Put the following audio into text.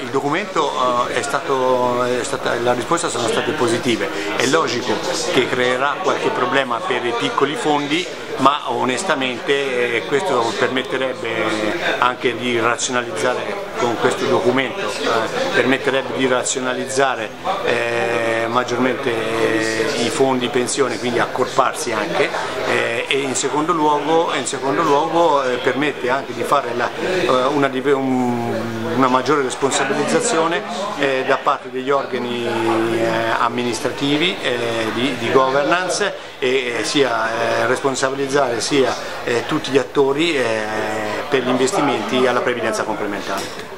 il documento la risposta sono state positive. È logico che creerà qualche problema per i piccoli fondi, ma onestamente questo permetterebbe anche di razionalizzare, con questo documento permetterebbe di razionalizzare maggiormente i fondi pensione, quindi accorparsi anche, e in secondo luogo permette anche di fare una maggiore responsabilizzazione da parte degli organi amministrativi di governance, e sia responsabilizzare sia tutti gli attori per gli investimenti alla previdenza complementare.